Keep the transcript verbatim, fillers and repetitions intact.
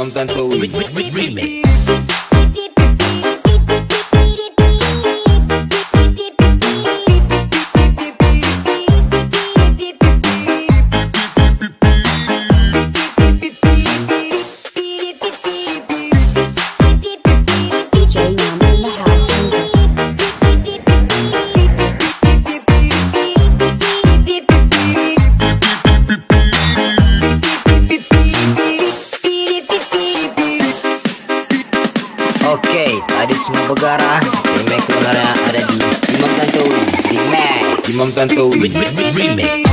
Imam Tantowi Remix. Oke, tadi semua bergarah. Remake sebenarnya ada di Imam Tantowi Remix. Imam Tantowi Remix.